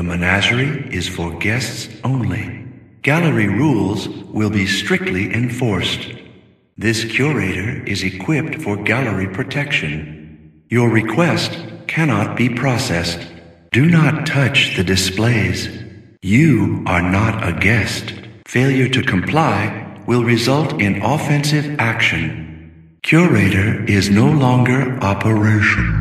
The menagerie is for guests only. Gallery rules will be strictly enforced. This curator is equipped for gallery protection. Your request cannot be processed. Do not touch the displays. You are not a guest. Failure to comply will result in offensive action. Curator is no longer operational.